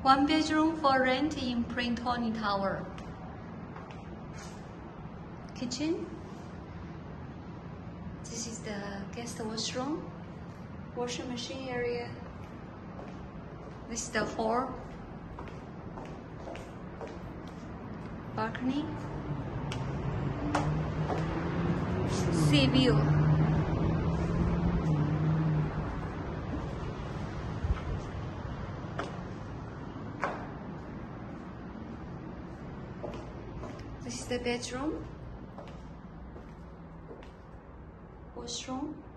One bedroom for rent in Preatoni Tower. Kitchen. This is the guest washroom. Washing machine area. This is the hall. Balcony. Sea view. This is the bedroom, washroom.